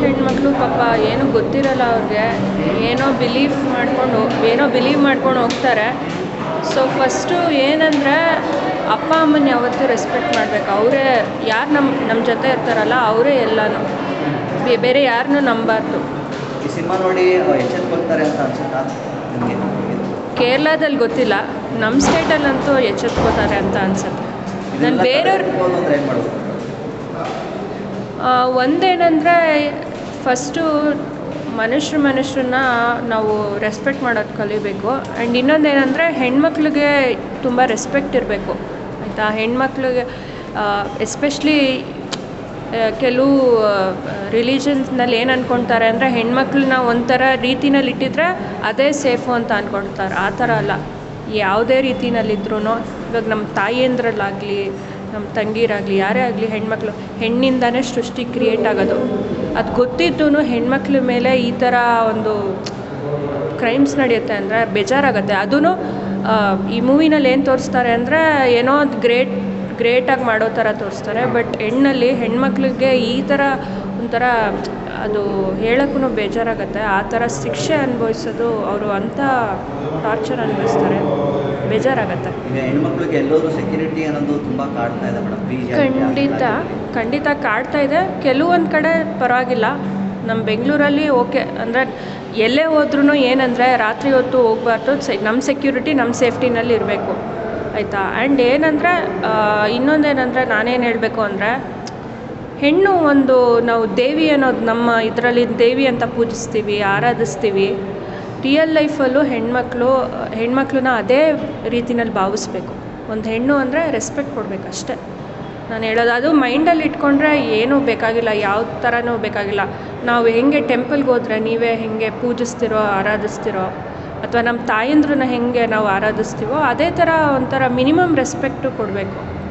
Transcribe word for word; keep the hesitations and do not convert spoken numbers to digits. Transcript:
ಹೆಣ್ಮಕ್ಳು ಪಾಪ ಏನೂ ಗೊತ್ತಿರಲ್ಲ ಅವ್ರಿಗೆ, ಏನೋ ಬಿಲೀವ್ ಮಾಡ್ಕೊಂಡು ಏನೋ ಬಿಲೀವ್ ಮಾಡ್ಕೊಂಡು ಹೋಗ್ತಾರೆ. ಸೊ ಫಸ್ಟು ಏನಂದರೆ ಅಪ್ಪ ಅಮ್ಮನ ಯಾವತ್ತೂ ರೆಸ್ಪೆಕ್ಟ್ ಮಾಡಬೇಕು. ಅವರೇ ಯಾರು ನಮ್ಮ ನಮ್ಮ ಜೊತೆ ಇರ್ತಾರಲ್ಲ ಅವರೇ ಎಲ್ಲನೂ, ಬೇರೆ ಯಾರನ್ನೂ ನಂಬಬಾರ್ದು. ಈ ಸಿನಿಮಾ ನೋಡಿ ಎಚ್ಚೆತ್ಕೊಳ್ತಾರೆ ಅಂತ ಅನ್ಸುತ್ತಾ ನಿಮಗೆ? ಕೇರಳದಲ್ಲಿ ಗೊತ್ತಿಲ್ಲ, ನಮ್ಮ ಸ್ಟೇಟಲ್ಲಂತೂ ಎಚ್ಚೆತ್ಕೋತಾರೆ ಅಂತ ಅನ್ಸುತ್ತೆ. ನಾನು ಬೇರೆಯವ್ರ ಏನು ಮಾಡೋದು? ಒಂದೇನಂದರೆ ಫಸ್ಟು ಮನುಷ್ಯರು ಮನುಷ್ಯರನ್ನ ನಾವು ರೆಸ್ಪೆಕ್ಟ್ ಮಾಡೋದು ಕಲಿಬೇಕು. ಆ್ಯಂಡ್ ಇನ್ನೊಂದೇನೆಂದರೆ ಹೆಣ್ಮಕ್ಳಿಗೆ ತುಂಬ ರೆಸ್ಪೆಕ್ಟ್ ಇರಬೇಕು ಆಯಿತಾ. ಹೆಣ್ಮಕ್ಳಿಗೆ ಎಸ್ಪೆಷ್ಲಿ ಕೆಲವು ರಿಲಿಜನ್ಸ್ನಲ್ಲಿ ಏನು ಅಂದ್ಕೊಳ್ತಾರೆ ಅಂದರೆ ಹೆಣ್ಮಕ್ಳನ್ನ ಒಂಥರ ರೀತಿನಲ್ಲಿ ಇಟ್ಟಿದ್ರೆ ಅದೇ ಸೇಫು ಅಂತ ಅಂದ್ಕೊಳ್ತಾರೆ. ಆ ಥರ ಅಲ್ಲ, ಯಾವುದೇ ರೀತಿಯಲ್ಲಿದ್ರೂ ಇವಾಗ ನಮ್ಮ ತಾಯಿಯಂದ್ರಲ್ಲಾಗಲಿ ನಮ್ಮ ತಂಗಿರಾಗಲಿ ಯಾರೇ ಆಗಲಿ ಹೆಣ್ಮಕ್ಳು ಹೆಣ್ಣಿಂದನೇ ಸೃಷ್ಟಿ ಕ್ರಿಯೇಟ್ ಆಗೋದು. ಅದು ಗೊತ್ತಿದ್ದೂ ಹೆಣ್ಮಕ್ಳ ಮೇಲೆ ಈ ಥರ ಒಂದು ಕ್ರೈಮ್ಸ್ ನಡೆಯುತ್ತೆ ಅಂದರೆ ಬೇಜಾರಾಗುತ್ತೆ. ಅದೂ ಈ ಮೂವಿನಲ್ಲಿ ಏನು ತೋರಿಸ್ತಾರೆ ಅಂದರೆ ಏನೋ ಅದು ಗ್ರೇಟ್ ಗ್ರೇಟಾಗಿ ಮಾಡೋ ಥರ ತೋರಿಸ್ತಾರೆ. ಬಟ್ ಹೆಣ್ಣಲ್ಲಿ ಹೆಣ್ಮಕ್ಳಿಗೆ ಈ ಥರ ಒಂಥರ ಅದು ಹೇಳೋಕ್ಕೂ ಬೇಜಾರಾಗುತ್ತೆ. ಆ ಥರ ಶಿಕ್ಷೆ ಅನುಭವಿಸೋದು ಅವರು ಅಂಥ ಟಾರ್ಚರ್ ಅನುಭವಿಸ್ತಾರೆ, ಬೇಜಾರಾಗುತ್ತೆ. ಈಗ ಹೆಣ್ಮಕ್ಳಿಗೆ ಎಲ್ಲರೂ ಸೆಕ್ಯೂರಿಟಿ ಅನ್ನೋದು ತುಂಬ ಕಾಡ್ತಾ ಇದೆ ಮೇಡಮ್. ಖಂಡಿತ ಖಂಡಿತ ಕಾಡ್ತಾ ಇದೆ. ಕೆಲವೊಂದು ಕಡೆ ಪರವಾಗಿಲ್ಲ. ನಮ್ಮ ಬೆಂಗಳೂರಲ್ಲಿ ಓಕೆ ಅಂದರೆ ಎಲ್ಲೇ ಹೋದ್ರೂ ಏನಂದರೆ ರಾತ್ರಿ ಹೊತ್ತು ಹೋಗಬಾರ್ದು, ಸೆ ನಮ್ಮ ಸೆಕ್ಯೂರಿಟಿ ನಮ್ಮ ಸೇಫ್ಟಿನಲ್ಲಿ ಇರಬೇಕು ಆಯಿತಾ. ಆ್ಯಂಡ್ ಏನಂದರೆ ಇನ್ನೊಂದೇನೆಂದರೆ ನಾನೇನು ಹೇಳಬೇಕು ಅಂದರೆ ಹೆಣ್ಣು ಒಂದು ನಾವು ದೇವಿ ಅನ್ನೋದು ನಮ್ಮ ಇದರಲ್ಲಿ ದೇವಿ ಅಂತ ಪೂಜಿಸ್ತೀವಿ, ಆರಾಧಿಸ್ತೀವಿ. ರಿಯಲ್ ಲೈಫಲ್ಲೂ ಹೆಣ್ಮಕ್ಳು ಹೆಣ್ಮಕ್ಳನ್ನ ಅದೇ ರೀತಿನಲ್ಲಿ ಭಾವಿಸ್ಬೇಕು. ಒಂದು ಹೆಣ್ಣು ಅಂದರೆ ರೆಸ್ಪೆಕ್ಟ್ ಕೊಡಬೇಕು ಅಷ್ಟೇ ನಾನು ಹೇಳೋದು. ಅದು ಮೈಂಡಲ್ಲಿ ಇಟ್ಕೊಂಡ್ರೆ ಏನೂ ಬೇಕಾಗಿಲ್ಲ, ಯಾವ ಥರನೂ ಬೇಕಾಗಿಲ್ಲ. ನಾವು ಹೆಂಗೆ ಟೆಂಪಲ್ಗೆ ಹೋದರೆ ನೀವೇ ಹೆಂಗೆ ಪೂಜಿಸ್ತಿರೋ ಆರಾಧಿಸ್ತಿರೋ ಅಥವಾ ನಮ್ಮ ತಾಯಂದ್ರನ್ನ ಹೆಂಗೆ ನಾವು ಆರಾಧಿಸ್ತೀವೋ ಅದೇ ಥರ ಒಂಥರ ಮಿನಿಮಮ್ ರೆಸ್ಪೆಕ್ಟು ಕೊಡಬೇಕು.